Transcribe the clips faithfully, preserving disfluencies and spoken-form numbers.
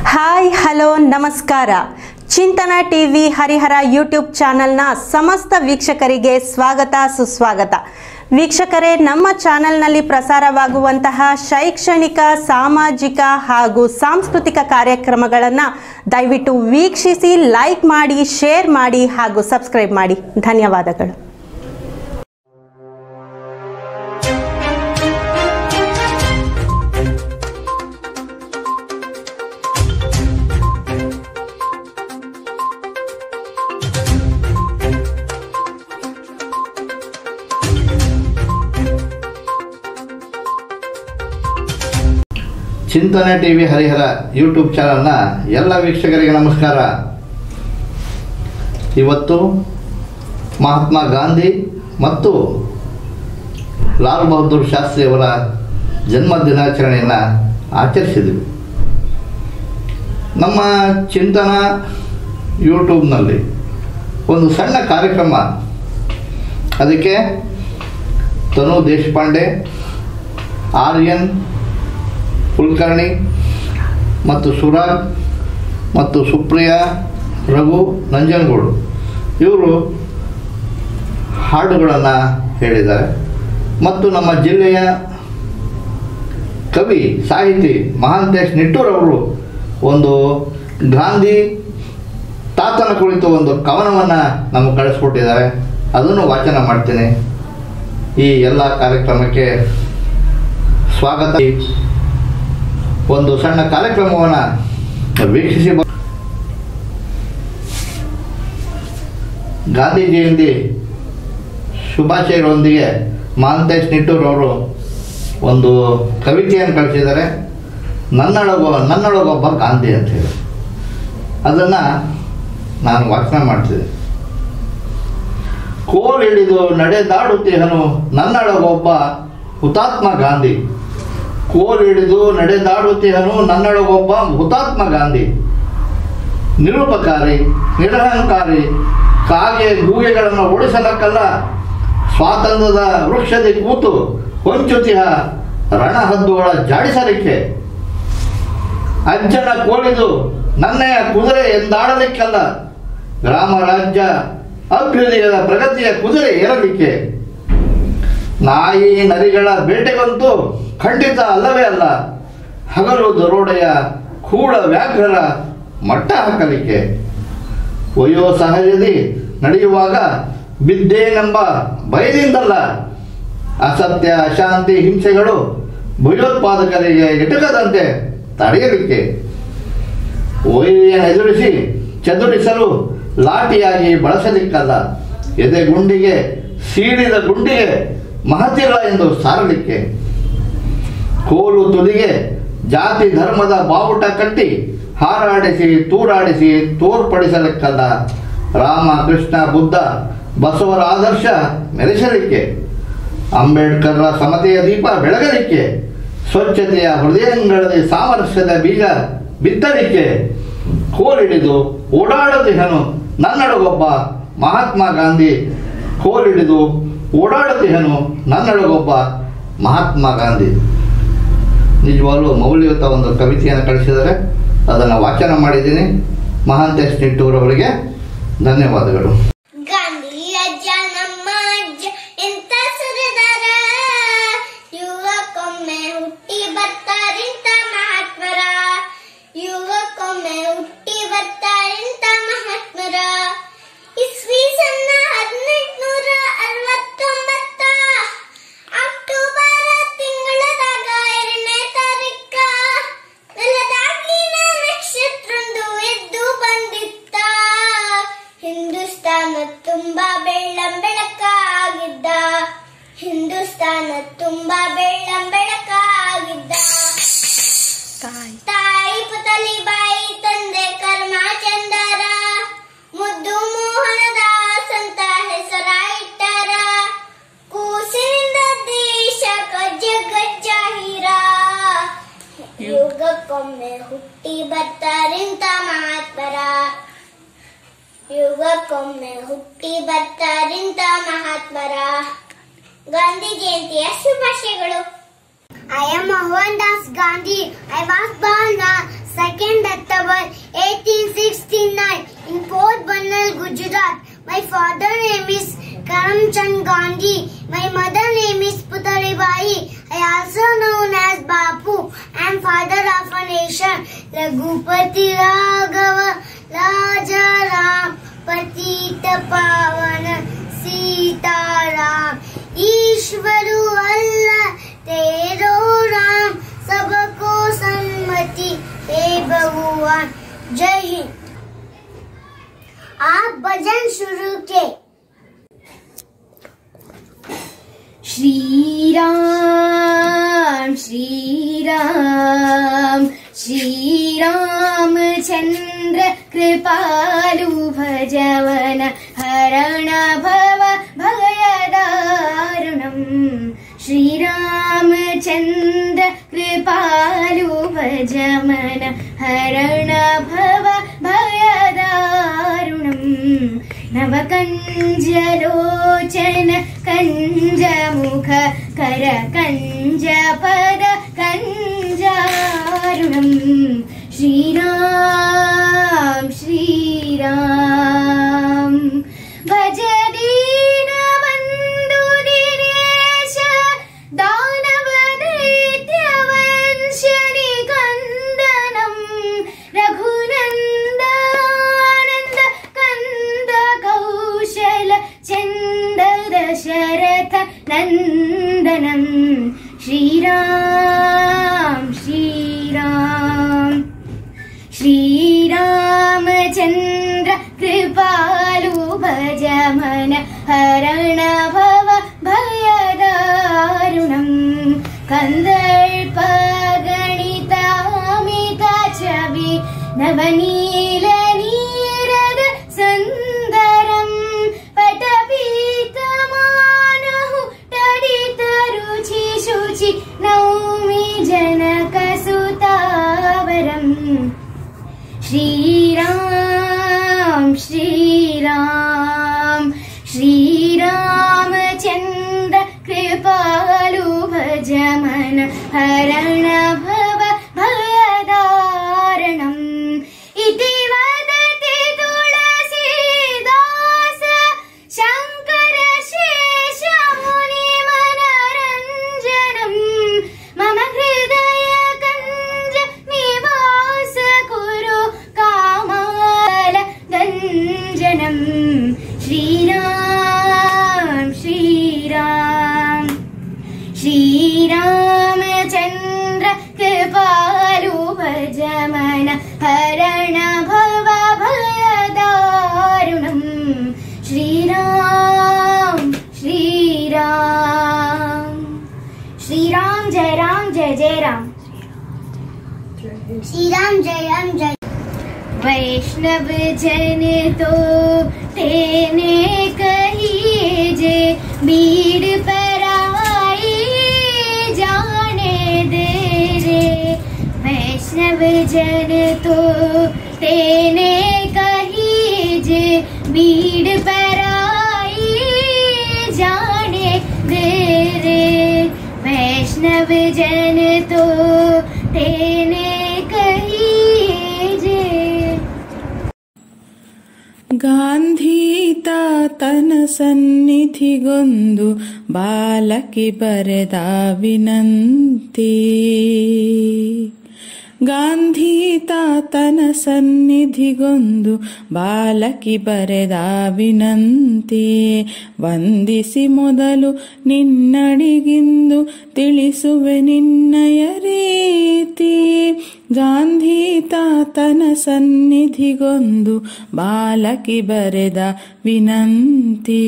Hi hello ನಮಸ್ಕಾರ. ಚಿಂತನ TV Harihara YouTube ಚಾನೆಲ್ನ ಸಮಸ್ತ ವೀಕ್ಷಕರಿಗೆ ಸ್ವಾಗತ ಸುಸ್ವಾಗತ. ವೀಕ್ಷಕರೇ, ನಮ್ಮ ಚಾನೆಲ್ನಲ್ಲಿ ಪ್ರಸಾರವಾಗುವಂತಹ ಶೈಕ್ಷಣಿಕ, ಸಾಮಾಜಿಕ ಹಾಗೂ ಸಾಂಸ್ಕೃತಿಕ ಕಾರ್ಯಕ್ರಮಗಳನ್ನು ದಯವಿಟ್ಟು ವೀಕ್ಷಿಸಿ, ಲೈಕ್ ಮಾಡಿ, ಶೇರ್ ಮಾಡಿ ಹಾಗೂ ಸಬ್ಸ್ಕ್ರೈಬ್ ಮಾಡಿ. ಧನ್ಯವಾದಗಳು. ಚಿಂತನೆ ಟಿವಿ ಹರಿಹರ ಯೂಟ್ಯೂಬ್ ಚಾನಲ್ನ ಎಲ್ಲ ವೀಕ್ಷಕರಿಗೆ ನಮಸ್ಕಾರ. ಇವತ್ತು ಮಹಾತ್ಮ ಗಾಂಧಿ ಮತ್ತು ಲಾಲ್ ಬಹದ್ದೂರ್ ಶಾಸ್ತ್ರಿಯವರ ಜನ್ಮ ದಿನಾಚರಣೆಯನ್ನು ಆಚರಿಸಿದ್ವಿ. ನಮ್ಮ ಚಿಂತನ ಯೂಟ್ಯೂಬ್ನಲ್ಲಿ ಒಂದು ಸಣ್ಣ ಕಾರ್ಯಕ್ರಮ, ಅದಕ್ಕೆ ತನು ದೇಶಪಾಂಡೆ, ಆರ್ಯನ್ ಕುಲಕರ್ಣಿ ಮತ್ತು ಸುರಾಗ್ ಮತ್ತು ಸುಪ್ರಿಯಾ, ರಘು ನಂಜನಗೂಡು ಇವರು ಹಾಡುಗಳನ್ನು ಹೇಳಿದ್ದಾರೆ. ಮತ್ತು ನಮ್ಮ ಜಿಲ್ಲೆಯ ಕವಿ, ಸಾಹಿತಿ ಮಹಾಂತೇಶ್ ನಿಟ್ಟೂರ್ ಅವರು ಒಂದು ಗಾಂಧಿ ತಾತನ ಕುರಿತು ಒಂದು ಕವನವನ್ನು ನಮಗೆ ಕಳಿಸ್ಕೊಟ್ಟಿದ್ದಾರೆ. ಅದನ್ನು ವಾಚನ ಮಾಡ್ತೀನಿ. ಈ ಎಲ್ಲ ಕಾರ್ಯಕ್ರಮಕ್ಕೆ ಸ್ವಾಗತ. ಒಂದು ಸಣ್ಣ ಕಾರ್ಯಕ್ರಮವನ್ನು ವೀಕ್ಷಿಸಿ. ಗಾಂಧಿ ಜಯಂತಿ ಶುಭಾಶಯಗಳೊಂದಿಗೆ ಮಹಾಂತೇಶ್ ನಿಟ್ಟೂರ್ ಅವರು ಒಂದು ಕವಿತೆಯನ್ನು ಕಳಿಸಿದ್ದಾರೆ. ನನ್ನೊಳಗೊ ನನ್ನೊಳಗೊಬ್ಬ ಗಾಂಧಿ ಅಂತ ಹೇಳಿ ಅದನ್ನು ನಾನು ವಾಚನ ಮಾಡ್ತಿದ್ದೆ. ಕೋಲ್ ಹಿಡಿದು ನಡೆದಾಡುತ್ತಿಹನು ನನ್ನೊಳಗೊಬ್ಬ ಹುತಾತ್ಮ ಗಾಂಧಿ. ಕೋಲ್ ಹಿಡಿದು ನಡೆದಾಡುತ್ತಿಹನು ನನ್ನೊಳಗೊಬ್ಬ ಹುತಾತ್ಮ ಗಾಂಧಿ. ನಿರೂಪಕಾರಿ, ನಿರಹಂಕಾರಿ, ಕಾಗೆ ಗೂಗೆಗಳನ್ನು ಓಡಿಸಲಕ್ಕಲ್ಲ, ಸ್ವಾತಂತ್ರ್ಯದ ವೃಕ್ಷದಿ ಕೂತು ಹೊಂಚುತಿಹ ರಣಹದ್ದುಗಳ ಜಾಡಿಸಲಿಕ್ಕೆ. ಅಜ್ಜನ ಕೋಲಿದು ನನ್ನೆಯ ಕುದುರೆ ಎಂದಾಡಲಿಕ್ಕಲ್ಲ, ಗ್ರಾಮ ರಾಜ್ಯ ಅಭ್ಯುದಯದ ಪ್ರಗತಿಯ ಕುದುರೆ ಏರಲಿಕ್ಕೆ. ನಾಯಿ ನರಿಗಳ ಬೇಟೆಗಂತೂ ಖಂಡಿತ ಅಲ್ಲವೇ ಅಲ್ಲ, ಹಗಲು ದರೋಡೆಯ ಕೂಳ ವ್ಯಾಘ್ರರ ಮಟ್ಟ ಹಾಕಲಿಕ್ಕೆ. ವಯೋ ಸಹಜದಿ ನಡೆಯುವಾಗ ಬಿದ್ದೇನೆಂಬ ಭಯದಿಂದಲ್ಲ, ಅಸತ್ಯ, ಅಶಾಂತಿ, ಹಿಂಸೆಗಳು ಭಯೋತ್ಪಾದಕರಿಗೆ ಎಟಕದಂತೆ ತಡೆಯಲಿಕ್ಕೆ. ವೈರಿಯನ್ನು ಎದುರಿಸಿ ಚದುರಿಸಲು ಲಾಠಿಯಾಗಿ ಬಳಸಲಿಕ್ಕಲ್ಲ, ಎದೆ ಗುಂಡಿಗೆ ಸೀಳಿದ ಗುಂಡಿಗೆ ಮಹತಿಲ್ಲ ಎಂದು ಸಾರಲಿಕ್ಕೆ. ಕೋಲು ತುದಿಗೆ ಜಾತಿ ಧರ್ಮದ ಬಾವುಟ ಕಟ್ಟಿ ಹಾರಾಡಿಸಿ ತೂರಾಡಿಸಿ ತೋರ್ಪಡಿಸಲಿಕ್ಕಲ್ಲ, ರಾಮ, ಕೃಷ್ಣ, ಬುದ್ಧ, ಬಸವರ ಆದರ್ಶ ಮೆರೆಸಲಿಕ್ಕೆ. ಅಂಬೇಡ್ಕರ್ರ ಸಮತೆಯ ದೀಪ ಬೆಳಗಲಿಕ್ಕೆ. ಸ್ವಚ್ಛತೆಯ ಹೃದಯಗಳಲ್ಲಿ ಸಾಮರಸ್ಯದ ಬೀಜ ಬಿತ್ತಲಿಕ್ಕೆ. ಕೋಲಿಡಿದು ಓಡಾಡುತ್ತಿಹನು ನನ್ನೊಳಗೊಬ್ಬ ಮಹಾತ್ಮ ಗಾಂಧಿ. ಕೋಲಿಡಿದು ಓಡಾಡುತ್ತಿಹನು ನನ್ನೊಳಗೊಬ್ಬ ಮಹಾತ್ಮ ಗಾಂಧಿ. ನಿಜವಾಗ್ಲೂ ಮೌಲ್ಯಯುತ ಒಂದು ಕವಿತೆಯನ್ನು ಕಳಿಸಿದರೆ ಅದನ್ನು ವಾಚನ ಮಾಡಿದ್ದೀನಿ. ಮಹಾಂತೇಶ್ ನಿಟ್ಟೂರ್ ಅವರಿಗೆ ಧನ್ಯವಾದಗಳು. ಗಾಂಧಿ ಅಜ್ಜ ನಮ್ಮ ಅಜ್ಜ ಎಂತ ಸುರಿದಾರ, ಯುವಕ್ಕೊಮ್ಮೆ ಹುಟ್ಟಿ ಬರ್ತಾರಿಂತ ಮಹಾತ್ಮರ, ಯುವಕ್ಕೊಮ್ಮೆ ಹುಟ್ಟಿ ಬರ್ತಾರಿಂತ ಮಹಾತ್ಮರ. ಇಸ್ವಿ ಸನ್ನ ಹದಿನೆಂಟುನೂರ ಅರವತ್ತೊಂಬತ್ತ ಅಕ್ಟೋಬರ್ ತಿಂಗಳದಾಗ ಎರಡನೇ ತಾರೀಕ ನೆಲದಾಗಿನ ನಕ್ಷತ್ರೊಂದು ಎದ್ದು ಬಂದಿತ್ತ. ಹಿಂದೂಸ್ತಾನ ತುಂಬಾ ಬೆಳ್ಳಂ ಬೆಳಕಾಗಿದ್ದ, ಹಿಂದೂಸ್ತಾನ ತುಂಬಾ ಬೆಳ್ಳಂ ಬೆಳಕಾಗಿದ್ದ. ತಾಯಿ ಪುತಲಿಬಾಯಿ, ತಂದೆ ಕರ್ಮಚಂದರ, ಮುದ್ದು ಮೋಹನದಾಸ್ ಅಂತ ಹೆಸರ ಇಟ್ಟರ. ಕೂಸಿನಿಂದ ದೇಶ ಗಜ್ಜಗಜ್ಜಾಹಿರ, ಯುಗಕ್ಕೊಮ್ಮೆ ಹುಟ್ಟಿ ಬರ್ತಾರಿಂತ ಮಹಾತ್ಮರ, ಯುಗಕ್ಕೊಮ್ಮೆ ಹುಟ್ಟಿ ಬರ್ತಾರಿಂತ ಮಹಾತ್ಮರ. ಗಾಂಧಿ ಜಯಂತಿಯ ಶುಭಾಶಯಗಳು. I am Mohandas Gandhi. I was born on second October Raghupati Raghav राजा राम पतित पावन सीताराम। ईश्वरु अल्लाह तेरो राम सबको सम्मति दे भगवान। जय हिंद। आप भजन शुरू के। श्री राम श्री राम श्री रामचंद्र कृपालु भजवन हरण भव भयदारुणम्। श्री रामचंद्र कृपालु भजवन हरण भव भयदारुणम्। नवकञ्जलोचन कञ्जमुख कर कञ्जपद कञ्जारुणम्। श्रीराम श्रीराम भज दीनबन्धु दिनेश दानव दैत्यवंश निकन्दनम्। रघुनन्दनानन्द कंद कौशल चन्द दशरथ नन्दनम्। श्रीराम श्रीराम श्रीरामचन्द्र कृपालु भजमन हरण भव भयदारुणम्। कन्दर्प गणितामित छवि नवनील नीरद सुन्दरम्। पटपीतमानहु तडित रुचि शुचि नौमि जनकसुतावरम्। श्रीराम श्रीराम श्रीरामचन्द्र कृपालु भजमन हरण भव भयदारणम्। इति वदति तुलसीदास शङ्कर शेष मुनिमनरञ्जनम्। मम हृदय कञ्ज निवास कुरु कामाल गञ्जनम्। श्रीराम श्रीराम श्रीरामचन्द्र कृपालु भजमन हरण भव भयदारुणम्। श्रीराम श्रीराम श्रीराम जय राम जय जय राम। श्री राम जय राम जय। वैष्णव जन तो तेने कहिए जे बीड़ पर आई जाने दे रे। वैष्णव जन तो तेने कहिए जे बीड़ पर आई जाने दे रे। वैष्णव जन तो तेने कहिए जे। ಗಾಂಧಿ ತಾತನ ಸನ್ನಿಧಿಗೊಂದು ಬಾಲಕಿ ಬರೆದ ವಿನಂತಿ. ಗಾಂಧಿ ತಾತನ ಸನ್ನಿಧಿಗೊಂದು ಬಾಲಕಿ ಬರೆದ ವಿನಂತಿ. ವಂದಿಸಿ ಮೊದಲು ನಿನ್ನಡಿಗಿಂದು ತಿಳಿಸುವೆ ನಿನ್ನಯ ರೀತಿ. ಗಾಂಧಿ ತಾತನ ಸನ್ನಿಧಿಗೊಂದು ಬಾಲಕಿ ಬರೆದ ವಿನಂತಿ.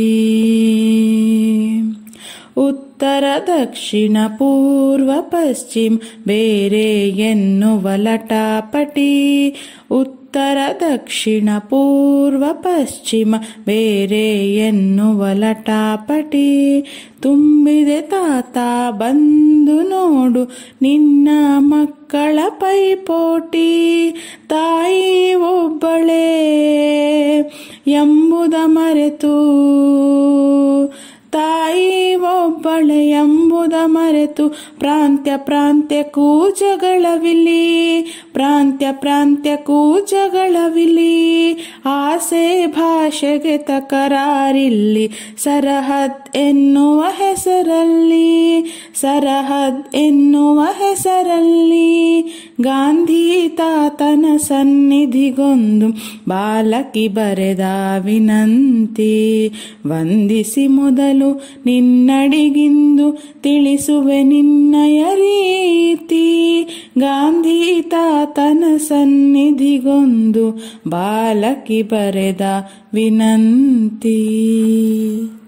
ಉತ್ತರ ದಕ್ಷಿಣ ಪೂರ್ವ ಪಶ್ಚಿಮ ಬೇರೆ ಎನ್ನುವ ಲಟಾಪಟಿ. ಉತ್ತರ ದಕ್ಷಿಣ ಪೂರ್ವ ಪಶ್ಚಿಮ ಬೇರೆ ಎನ್ನುವ ಲಟಾಪಟಿ. ತುಂಬಿದೆ ತಾತ ಬಂದು ನೋಡು ನಿನ್ನ ಮಕ್ಕಳ ಪೈಪೋಟಿ. ತಾಯಿ ಒಬ್ಬಳೇ ಎಂಬುದ ಮರೆತು ತಾಯಿ ಒಬ್ಬಳೆ ಎಂಬುದ ಮರೆತು ಪ್ರಾಂತ್ಯ ಪ್ರಾಂತ್ಯಕ್ಕೂ ಜಗಳವಿಲ್ಲಿ. ಪ್ರಾಂತ್ಯ ಪ್ರಾಂತ್ಯಕ್ಕೂ ಜಗಳವಿಲ್ಲಿ. ಆಸೆ ಭಾಷೆಗೆ ತಕರಾರಿಲ್ಲಿ. ಸರಹದ್ ಎನ್ನುವ ಹೆಸರಲ್ಲಿ ಸರಹದ್ ಎನ್ನುವ ಹೆಸರಲ್ಲಿ ಗಾಂಧಿ ತಾತನ ಸನ್ನಿಧಿಗೊಂದು ಬಾಲಕಿ ಬರೆದ ವಿನಂತಿ. ವಂದಿಸಿ ಮೊದಲು ನಿನ್ನಡಿಗಿಂದು ತಿಳಿಸುವೆ ನಿನ್ನಯ ರೀತಿ. ಗಾಂಧಿ ತಾತನ ಸನ್ನಿಧಿಗೊಂದು ಬಾಲಕಿ ಬರೆದ ವಿನಂತಿ.